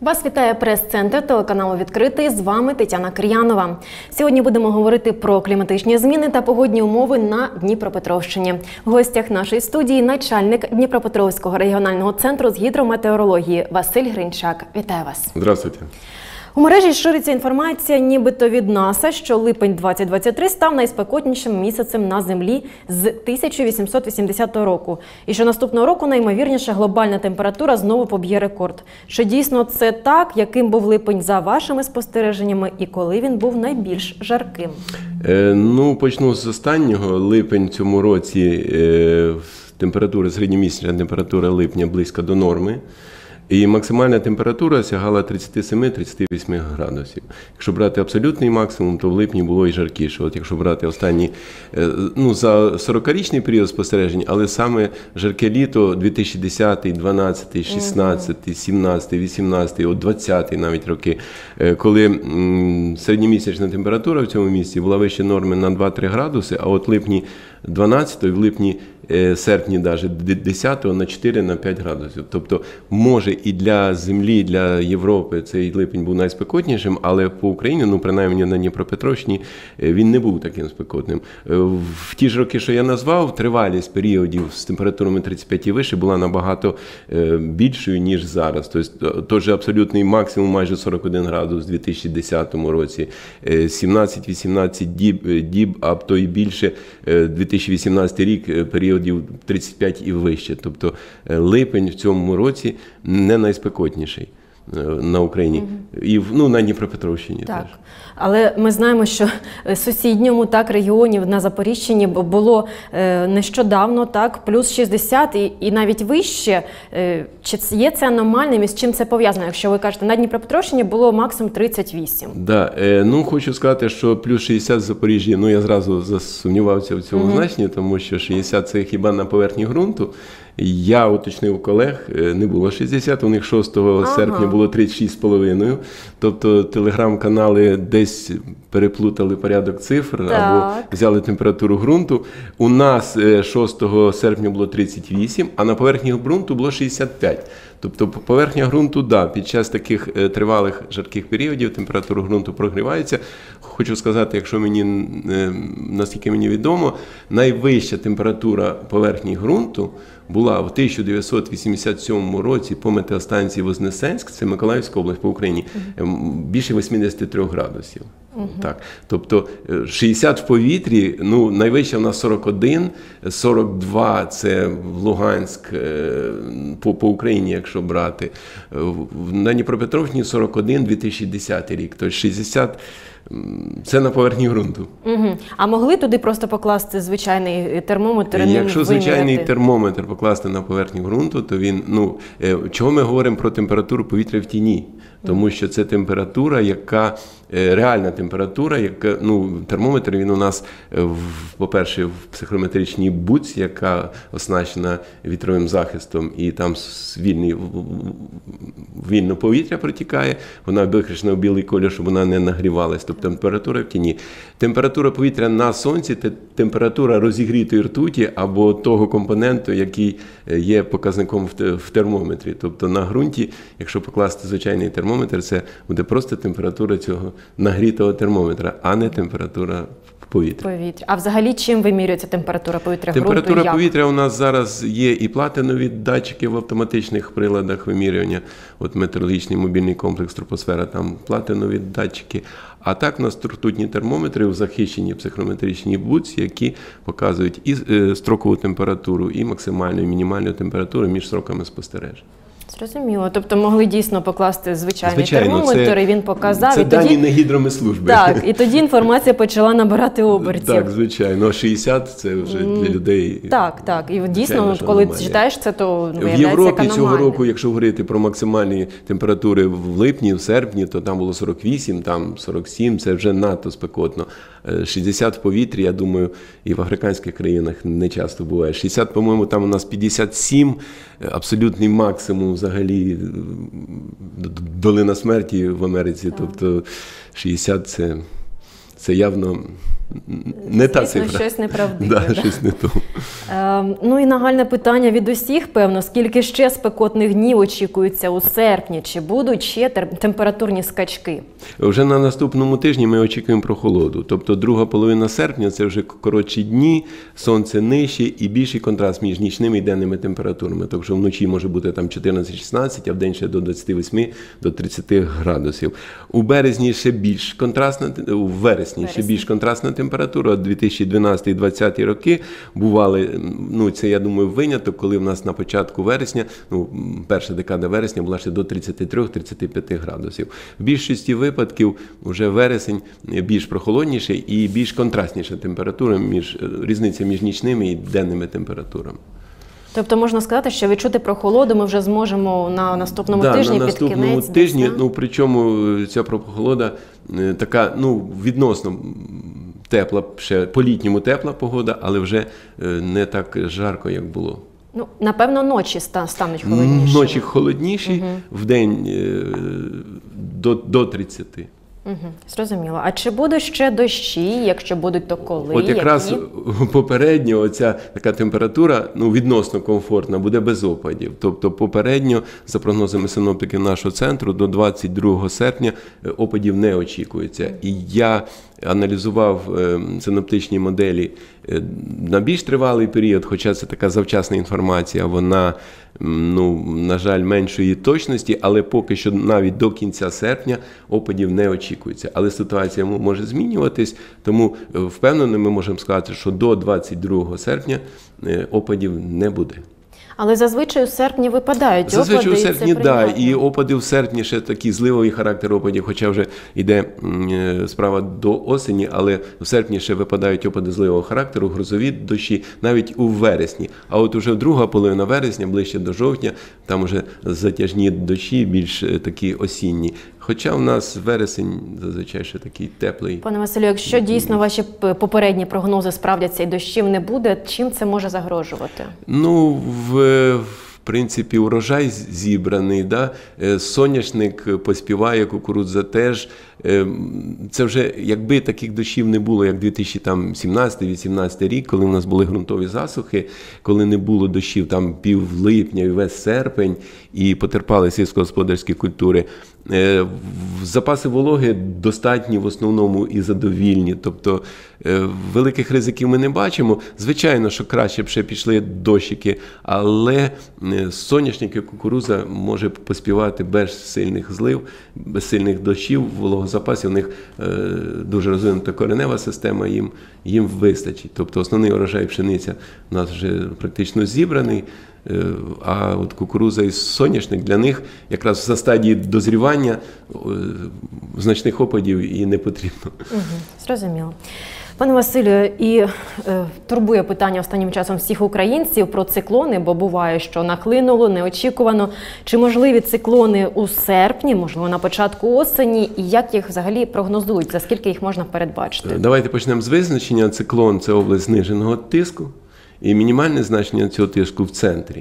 Вас вітає прес-центр телеканалу «Відкритий». З вами Тетяна Кир'янова. Сьогодні будемо говорити про кліматичні зміни та погодні умови на Дніпропетровщині. В гостях нашої студії начальник Дніпропетровського регіонального центру з гідрометеорології Василь Гринчак. Вітаю вас. Здравствуйте. У мережі шириться інформація, нібито від НАСА, що липень 2023 став найспекотнішим місяцем на Землі з 1880 року. І що наступного року найімовірніше глобальна температура знову поб'є рекорд. Чи дійсно це так? Яким був липень за вашими спостереженнями і коли він був найбільш жарким? Почну з останнього. Липень в цьому році, температура, середньомісячна температура липня близько до норми. І максимальна температура сягала 37-38 градусів. Якщо брати абсолютний максимум, то в липні було і жаркіше. От якщо брати останні, за 40-річний період спостережень, але саме жарке літо 2010, 2012, 16, 17, 18, 20 навіть роки, коли середньомісячна температура в цьому місці була вище норми на 2-3 градуси, а от в липні 12, в липні серпні навіть 10 на 4-5 градусів. Тобто, може і для Землі, і для Європи цей липень був найспекотнішим, але по Україні, принаймні на Дніпропетровщині, він не був таким спекотним. В ті ж роки, що я назвав, тривалість періодів з температурами 35 і вище була набагато більшою, ніж зараз. Тобто, той абсолютний максимум майже 41 градус у 2010 році, 17-18 діб, а то і більше, 2018 рік періодів 35 і вище. Тобто липень в цьому році не найспекотніший на Україні. І на Дніпропетровщині теж. Але ми знаємо, що сусідньому регіоні на Запоріжчині було нещодавно плюс 60 і навіть вище. Чи є це аномальним і з чим це пов'язано? Якщо ви кажете, на Дніпропетровщині було максимум 38. Хочу сказати, що плюс 60 в Запоріжжі, я зразу засумнівався в цьому значенні, тому що 60 – це хіба на поверхні ґрунту. Я уточнив у колег, не було 60, у них 6 серпня було 36,5. Тобто телеграм-канали десь переплутали порядок цифр або взяли температуру ґрунту. У нас 6 серпня було 38, а на поверхні ґрунту було 65. Тобто поверхня ґрунту, під час таких тривалих жарких періодів температура ґрунту прогрівається. Хочу сказати, наскільки мені відомо, найвища температура поверхні ґрунту була в 1987 році по метеостанції Вознесенськ, це Миколаївська область по Україні, більше 83 градусів. Так. Тобто 60 в повітрі, найвища в нас 41, 42 це в Луганськ, по Україні, якщо брати. На Дніпропетровщині 41, 2010 рік, тобто 60 це на поверхні ґрунту. А могли туди просто покласти звичайний термометр? Якщо звичайний термометр покласти на поверхню ґрунту, то він, чого ми говоримо про температуру повітря в тіні? Тому що це температура, яка, реальна температура, яка, термометр він у нас, по-перше, в психрометричній будці, яка оснащена вітровим захистом, і там вільно повітря протікає, вона викрашена в білий колір, щоб вона не нагрівалась, тобто температура в тіні. Температура повітря на сонці – це температура розігрітої ртуті або того компоненту, який є показником в термометрі. Тобто на ґрунті, якщо покласти звичайний термометр, це буде просто температура цього нагрітого термометра, а не температура повітря. А взагалі чим вимірюється температура повітря ґрунту? Температура повітря у нас зараз є і платинові датчики в автоматичних приладах вимірювання. От метеорологічний мобільний комплекс «Тропосфера», там платинові датчики. А так у нас ртутні термометри в захищеній психрометричній будці, які показують і строкову температуру, і максимальну, і мінімальну температуру між строками спостережень. Зрозуміло. Тобто могли дійсно покласти звичайний термометр, і він показав. Це дані не гідрометслужби. Так, і тоді інформація почала набирати обертів. Так, звичайно. 60 – це вже для людей. Так. І дійсно, коли читаєш це, то виявляється як аномальне. В Європі цього року, якщо говорити про максимальні температури в липні, в серпні, то там було 48, там 47, це вже надто спекотно. 60 в повітрі, я думаю, і в африканських країнах не часто буває. 60, по-моєму, там у нас 57, абсолютний максимум взагалі, долина смерті в Америці, тобто 60 – це це явно не та цифра. Щось неправдиве. Да, щось не то. Ну і нагальне питання від усіх, певно, скільки ще спекотних днів очікується у серпні? Чи будуть ще температурні скачки? Вже на наступному тижні ми очікуємо прохолоду. Тобто друга половина серпня – це вже коротші дні, сонце нижче і більший контраст між нічними і денними температурами. Тобто вночі може бути там 14-16, а вдень ще до 28 до 30 градусів. У березні ще більш контрастна, у вересні ще більш контрастна температура. 2012-2020 роки бували, ну це, я думаю, виняток, коли в нас на початку вересня, ну перша декада вересня була ще до 33-35 градусів. В більшості випадків вже вересень більш прохолодніший і більш контрастніша температура, різниця між нічними і денними температурами. Тобто можна сказати, що відчути прохолоду ми вже зможемо на наступному тижні, на під кінець наступному десь, тижні, ну причому ця прохолода така, ну відносно тепла, ще по-літньому тепла погода, але вже не так жарко, як було. Ну, напевно, ночі стануть холодніші. Ночі холодніші, вдень до 30. Зрозуміло. А чи будуть ще дощі, якщо будуть, то коли? От якраз попередньо оця така температура, ну, відносно комфортна, буде без опадів. Тобто попередньо, за прогнозами синоптиків нашого центру, до 22 серпня опадів не очікується. І я аналізував синоптичні моделі на більш тривалий період, хоча це така завчасна інформація, вона, ну, на жаль, меншої точності, але поки що навіть до кінця серпня опадів не очікується. Але ситуація може змінюватись, тому впевнено ми можемо сказати, що до 22 серпня опадів не буде. Але зазвичай у серпні випадають опади. Зазвичай у серпні, так, і опади в серпні ще такий зливовий характер опадів, хоча вже йде справа до осені, але в серпні ще випадають опади зливового характеру, грозові дощі, навіть у вересні. А от уже друга половина вересня, ближче до жовтня, там вже затяжні дощі, більш такі осінні. Хоча в нас вересень зазвичай ще такий теплий. Пане Василю, якщо дійсно ваші попередні прогнози справдяться і дощів не буде, чим це може загрожувати? Ну, в принципі, урожай зібраний, да? Соняшник поспіває, кукурудза теж. Це вже, якби таких дощів не було, як 2017-2018 рік, коли у нас були ґрунтові засухи, коли не було дощів там пів липня і весь серпень, і потерпали сільськогосподарські культури. Запаси вологи достатні в основному і задовільні, тобто великих ризиків ми не бачимо. Звичайно, що краще б ще пішли дощики, але соняшник і кукурудза може поспівати без сильних злив, без сильних дощів, вологозапасів. У них дуже розвинута коренева система, їм вистачить. Тобто основний урожай пшениця у нас вже практично зібраний, а от кукурудза і соняшник для них якраз за стадії дозрівання значних опадів і не потрібно. Зрозуміло. Пане Василю, і турбує питання останнім часом всіх українців про циклони, бо буває, що нахлинуло неочікувано. Чи можливі циклони у серпні, можливо, на початку осені, і як їх взагалі прогнозують, за скільки їх можна передбачити? Давайте почнемо з визначення. Циклон – це область зниженого тиску, і мінімальне значення цього тиску в центрі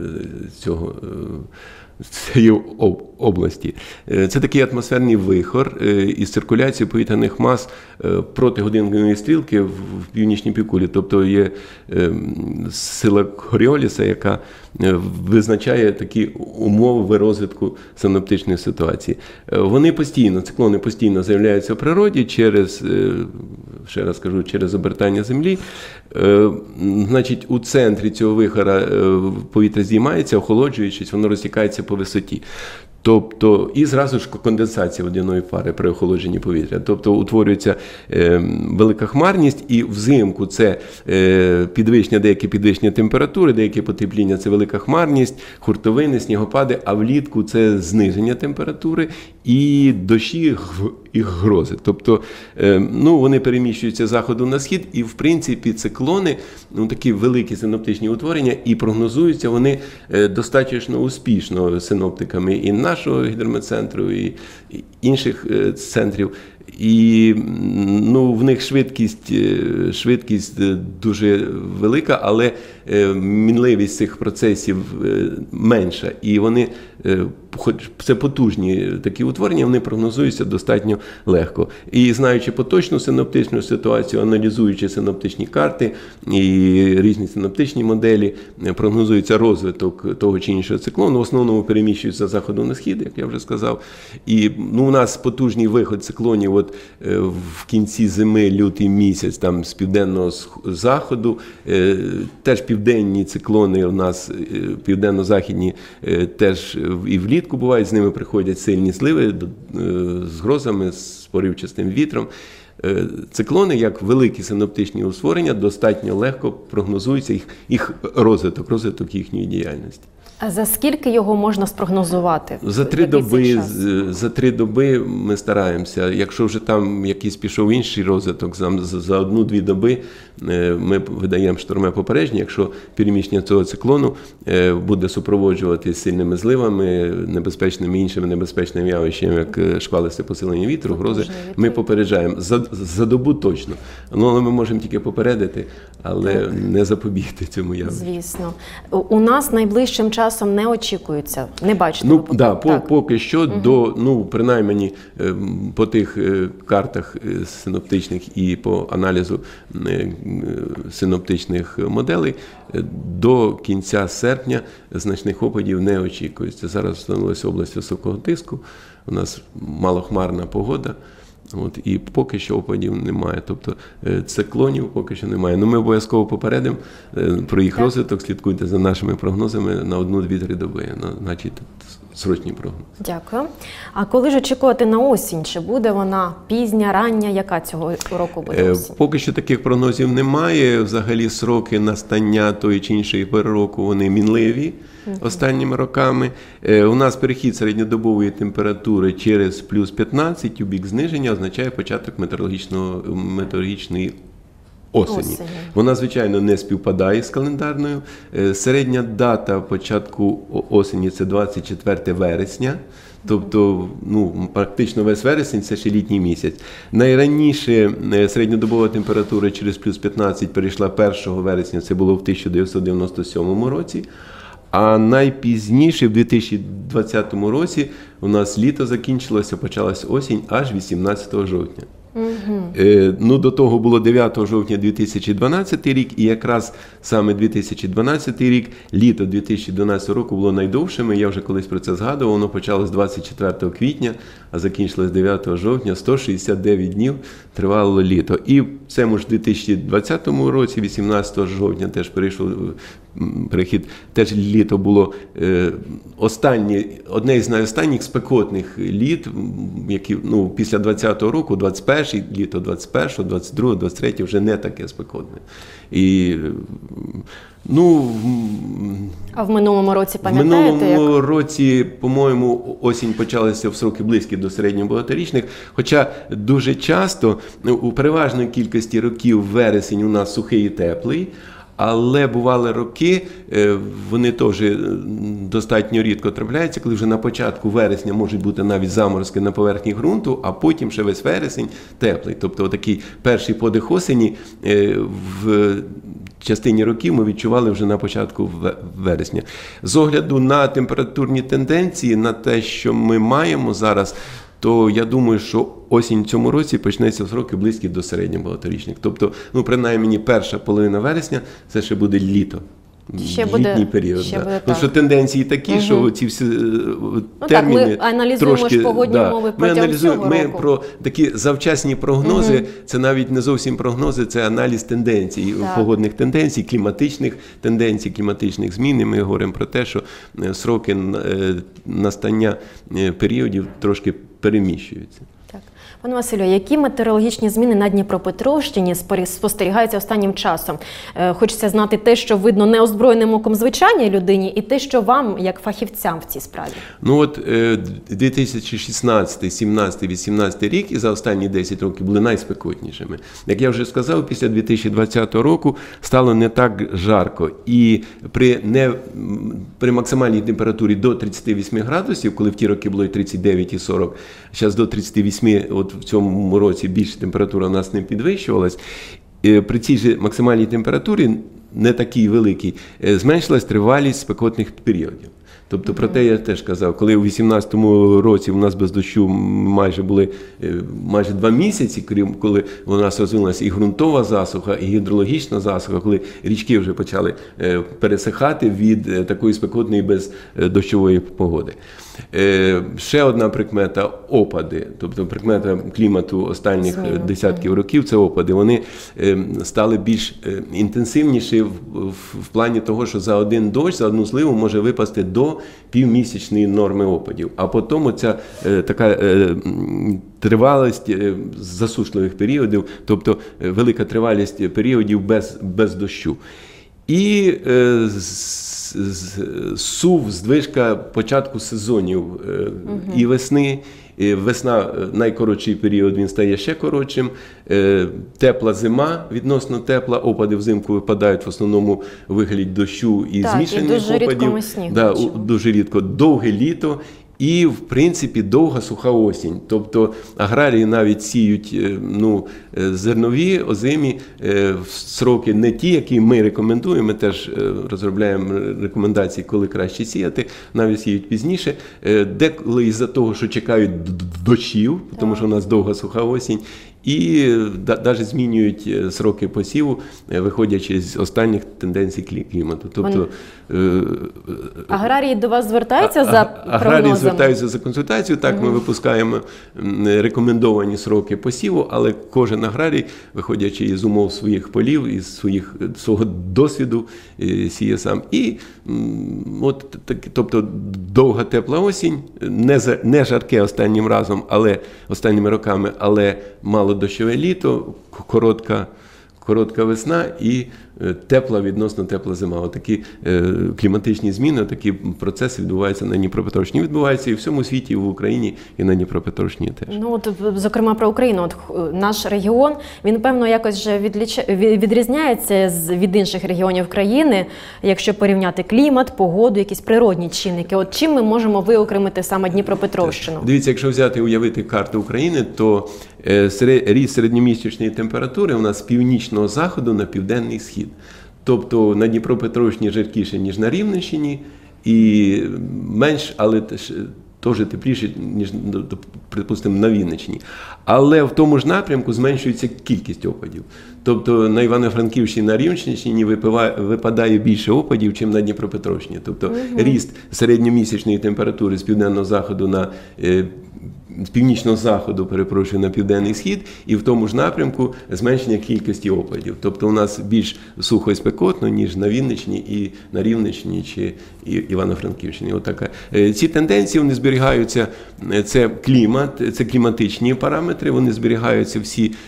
цієї області. Це такий атмосферний вихор із циркуляцією повітряних мас проти годинної стрілки в північній півкулі. Тобто є сила Коріоліса, яка визначає такі умови розвитку синоптичної ситуації. Вони постійно, циклони постійно з'являються в природі через, ще раз кажу, через обертання Землі. Значить, у центрі цього вихора повітря здіймається, охолоджуючись, воно розтікається по висоті. Тобто, і зразу ж конденсація водяної пари при охолодженні повітря. Тобто, утворюється велика хмарність, і взимку це деякі підвищення температури, деякі потепління – це велика хмарність, хуртовини, снігопади, а влітку це зниження температури і дощі і грози. Тобто, ну, вони переміщуються з заходу на схід, і, в принципі, циклони, ну, такі великі синоптичні утворення, і прогнозуються вони достатньо успішно синоптиками і нашого гідрометцентру, і інших центрів. І ну, в них швидкість дуже велика, але мінливість цих процесів менша. І вони, хоч це потужні такі утворення, вони прогнозуються достатньо легко. І знаючи поточну синоптичну ситуацію, аналізуючи синоптичні карти і різні синоптичні моделі, прогнозується розвиток того чи іншого циклону. В основному переміщується з заходу на схід, як я вже сказав. І ну, у нас потужний виход циклонів от, в кінці зими, лютий місяць, там з південного заходу. Теж південні циклони у нас, південно-західні, теж і влітку бувають, з ними приходять сильні зливи з грозами, з поривчастим вітром. Циклони, як великі синоптичні утворення, достатньо легко прогнозується їх розвиток їхньої діяльності. А за скільки його можна спрогнозувати? За 3 доби ми стараємося. Якщо вже там якийсь пішов інший розвиток, за 1-2 доби ми видаємо штурме попередження. Якщо переміщення цього циклону буде супроводжувати сильними зливами, іншими небезпечними явищами, як шквалисте посилення вітру, грози, ми попереджаємо. За добу точно. Ну, але ми можемо тільки попередити, але не запобігти цьому явищу. Звісно. У нас найближчим часом не очікується, не бачите? Поки що, принаймні по тих картах синоптичних і по аналізу синоптичних моделей, до кінця серпня значних опадів не очікується. Зараз встановилася область високого тиску, у нас малохмарна погода. І поки що опадів немає, тобто циклонів поки що немає. Ми обов'язково попередимо про їх розвиток, слідкуйте за нашими прогнозами на 1-2-3 доби, значить срочні прогнози. Дякую. А коли ж очікувати на осінь? Чи буде вона пізня, рання? Яка цього року буде осінь? Поки що таких прогнозів немає. Взагалі сроки настання тої чи іншої пори року, вони мінливі останніми роками. У нас перехід середньодобової температури через плюс 15 у бік зниження означає початок метеорологічної осені. Вона, звичайно, не співпадає з календарною. Середня дата початку осені – це 24 вересня. Тобто, практично весь вересень – це ще літній місяць. Найраніше середньодобова температура через плюс 15 перейшла 1 вересня, це було в 1997 році. А найпізніше, в 2020 році, у нас літо закінчилося, почалась осінь аж 18 жовтня. До того було 9 жовтня 2012 рік, і якраз саме 2012 рік, літо 2012 року було найдовшим, я вже колись про це згадував, воно почалось 24 квітня, а закінчилось 9 жовтня, 169 днів тривало літо. І в цьому ж 2020 році, 18 жовтня, теж перейшов перехід, теж літо було одне із найостанніх спекотних літ, які після 20-го року, 21-й, літо 21-го, 22-го, 23-го вже не таке спекотне. І, а в минулому році, пам'ятаєте? В минулому році, по-моєму, осінь почалася в сроки близькі до середньо-багаторічних, хоча дуже часто, у переважної кількості років вересень у нас сухий і теплий, але бували роки, вони теж достатньо рідко трапляються, коли вже на початку вересня можуть бути навіть заморозки на поверхні ґрунту, а потім ще весь вересень теплий. Тобто такий перший подих осені в частині років ми відчували вже на початку вересня. З огляду на температурні тенденції, на те, що ми маємо зараз, то я думаю, що осінь в цьому році почнеться в сроки близькі до середньо-багаторічних. Тобто, принаймні, перша половина вересня – це ще буде літо. Літній період. Тому що тенденції такі, що ці всі терміни ми аналізуємо трошки, погодні умови протягом всього року. Ми про такі завчасні прогнози, це навіть не зовсім прогнози, це аналіз тенденцій, погодних тенденцій, кліматичних тенденцій, кліматичних змін. І ми говоримо про те, що сроки настання періодів трошки переміщуються. Так. Пане Василю, які метеорологічні зміни на Дніпропетровщині спостерігаються останнім часом? Хочеться знати те, що видно неозброєним оком звичайній людині, і те, що вам, як фахівцям в цій справі. 2016, 17, 18 рік і за останні 10 років були найспекотнішими. Як я вже сказав, після 2020 року стало не так жарко. І при максимальній температурі до 38 градусів, коли в ті роки було і 39, і 40, зараз до 38, от в цьому році більше температура у нас не підвищувалась, при цій же максимальній температурі, не такій великій, зменшилась тривалість спекотних періодів. Тобто про те я теж казав, коли у 2018 році у нас без дощу були майже 2 місяці, коли у нас розвинулася і ґрунтова засуха, і гідрологічна засуха, коли річки вже почали пересихати від такої спекотної бездощової погоди. Ще одна прикмета – опади. Тобто прикмета клімату останніх десятків років – це опади. Вони стали більш інтенсивніші в плані того, що за один дощ, за одну зливу може випасти до півмісячної норми опадів. А потім ця така тривалість засушливих періодів, тобто велика тривалість періодів без дощу. І сув, здвижка початку сезонів і весни. Весна – найкоротший період, він стає ще коротшим. Тепла зима, відносно тепла, опади взимку випадають в основному у вигляді дощу і змішаних дуже опадів. Рідко ми сніг дуже рідко. Довге літо. І, в принципі, довга суха осінь. Тобто аграрії навіть сіють зернові, озимі сроки не ті, які ми рекомендуємо. Ми теж розробляємо рекомендації, коли краще сіяти, навіть сіють пізніше. Деколи із-за того, що чекають дощів, тому що у нас довга суха осінь, і навіть змінюють сроки посіву, виходячи з останніх тенденцій клімату. Тобто, аграрії до вас звертаються за прогнозами? Аграрії звертаються за консультацією. Так, ми випускаємо рекомендовані сроки посіву, але кожен аграрій, виходячи із умов своїх полів, із свого досвіду, сіє сам. І тобто довга тепла осінь, не жарке останніми роками, але малодощове літо, коротка весна і відносно тепла зима. Отакі кліматичні зміни, такі процеси відбуваються на Дніпропетровщині. Відбуваються і в всьому світі, і в Україні, і на Дніпропетровщині теж. Зокрема, про Україну. Наш регіон, він, певно, якось вже відрізняється від інших регіонів країни, якщо порівняти клімат, погоду, якісь природні чинники. Чим ми можемо виокремити саме Дніпропетровщину? Дивіться, якщо уявити карту України, то ріст середньомісячної температури у нас з північного заходу на південний схід. Тобто на Дніпропетровщині жаркіше, ніж на Рівненщині, і менш, але теж тепліше, ніж, припустимо, на Вінниччині. Але в тому ж напрямку зменшується кількість опадів. Тобто на Івано-Франківщині, на Рівненщині випадає більше опадів, ніж на Дніпропетровщині. Тобто ріст середньомісячної температури з південного заходу з північного заходу, на південний схід, і в тому ж напрямку зменшення кількості опадів. Тобто у нас більш сухо і спекотно, ніж на Вінниччині і на Рівненщині чи Івано-Франківщині. Ці тенденції, вони зберігаються, це клімат, це кліматичні параметри, вони зберігаються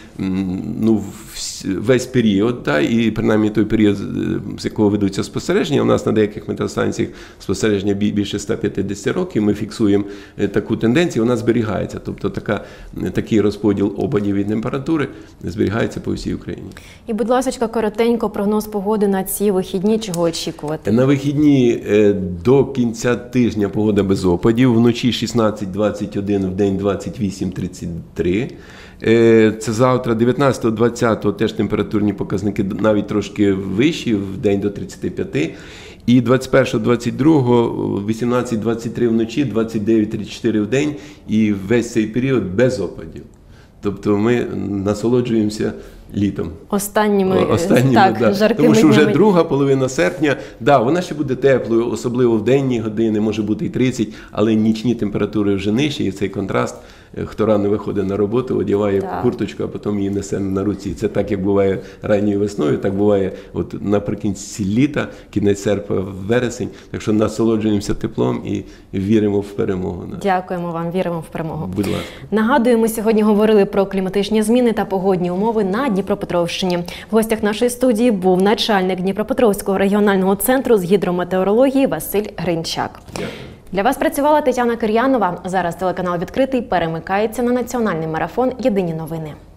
весь період, і принаймні той період, з якого ведуться спостереження. У нас на деяких метеостанціях спостереження більше 150 років, ми фіксуємо таку тенденцію, вона зберігається. Тобто такий розподіл опадів і температури зберігається по всій Україні. І, будь ласка, коротенько прогноз погоди на ці вихідні, чого очікувати? На вихідні до кінця тижня погода без опадів, вночі 16-21, вдень 28-33. Це завтра, 19-20, теж температурні показники навіть трошки вищі, в день до 35. І 21-22, 18-23 вночі, 29-34 в день, і весь цей період без опадів. Тобто ми насолоджуємося літом. Останніми жаркими тому що вже друга половина серпня, вона ще буде теплою, особливо в денні години, може бути і 30, але нічні температури вже нижчі, і цей контраст, хто рано виходить на роботу, одягає курточку, а потім її несе на руці. Це так, як буває ранньою весною, так буває наприкінці літа, кінець серпня, вересень. Так що насолоджуємося теплом і віримо в перемогу. Дякуємо вам, віримо в перемогу. Будь ласка. Нагадую, ми сьогодні говорили про кліматичні зміни та погодні умови на Дніпропетровщині. В гостях нашої студії був начальник Дніпропетровського регіонального центру з гідрометеорології Василь Гринчак. Дякую. Для вас працювала Тетяна Кир'янова. Зараз телеканал «Відкритий» перемикається на національний марафон «Єдині новини».